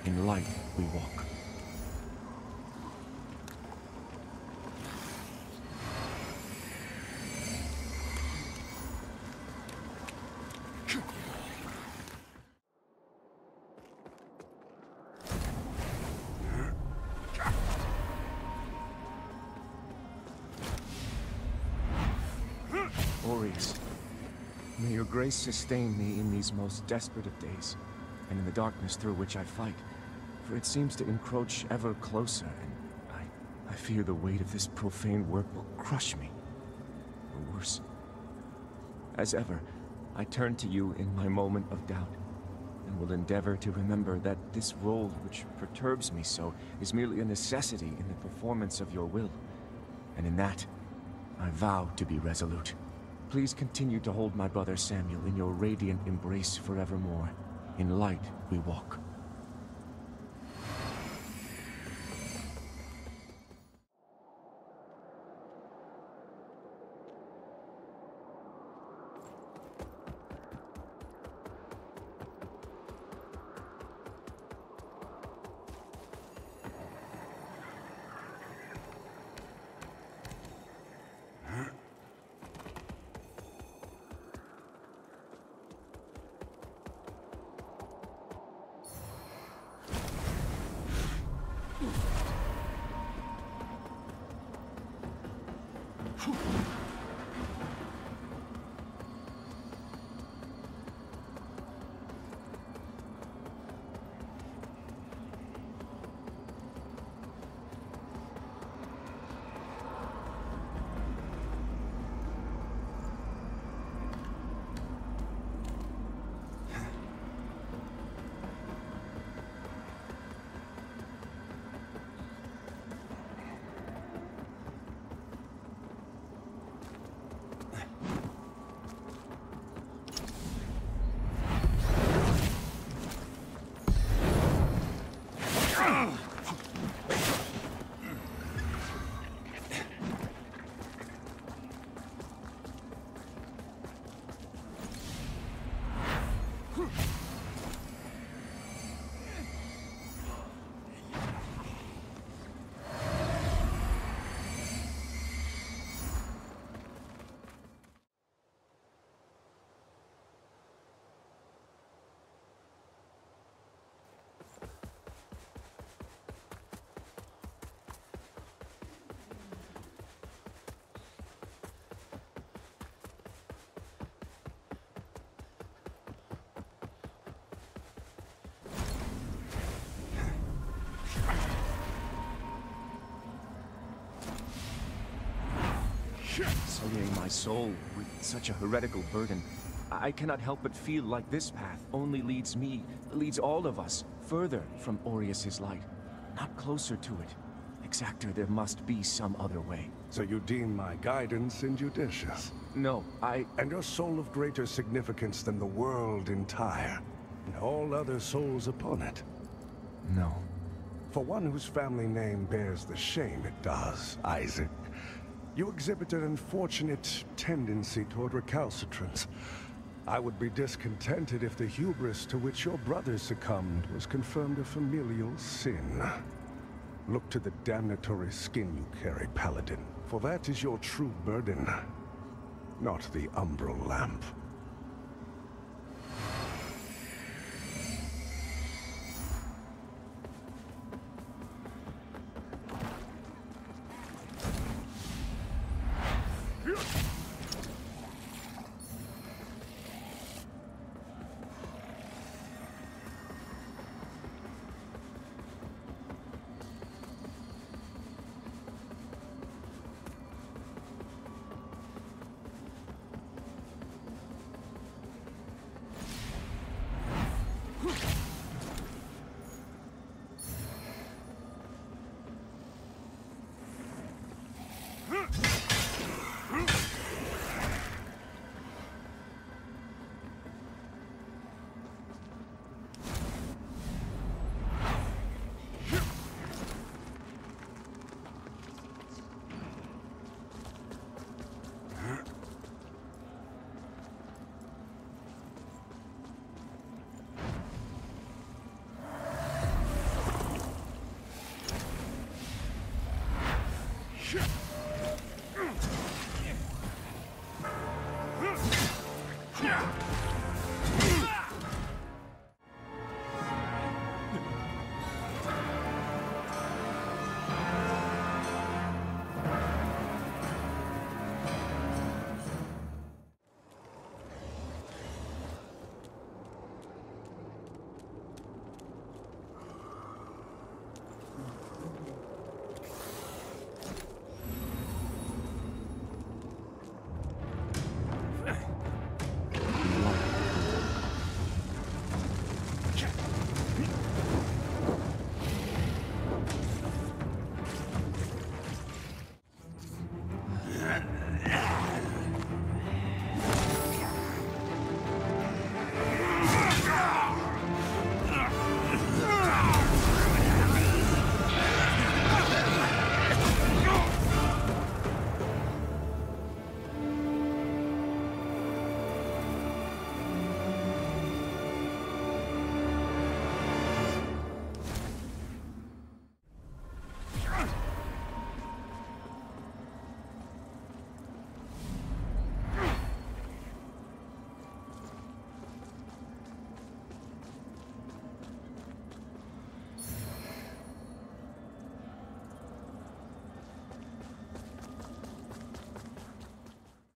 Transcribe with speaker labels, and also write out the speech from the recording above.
Speaker 1: In light we walk. Aureus, may your grace sustain me in these most desperate of days, and in the darkness through which I fight, for it seems to encroach ever closer, and I fear the weight of this profane work will crush me, or worse. As ever, I turn to you in my moment of doubt, and will endeavor to remember that this role which perturbs me so is merely a necessity in the performance of your will, and in that, I vow to be resolute. Please continue to hold my brother Samuel in your radiant embrace forevermore. In light we walk. Sullying my soul with such a heretical burden, I cannot help but feel like this path only leads me, leads all of us, further from Aureus' light, not closer to it. Exactor, there must be some other way.
Speaker 2: So you deem my guidance injudicious?
Speaker 1: No,
Speaker 2: And your soul of greater significance than the world entire, and all other souls upon it?
Speaker 1: No.
Speaker 2: For one whose family name bears the shame it does, Isaac, you exhibit an unfortunate tendency toward recalcitrance. I would be discontented if the hubris to which your brother succumbed was confirmed a familial sin. Look to the damnatory skin you carry, Paladin, for that is your true burden, not the umbral lamp. Shit!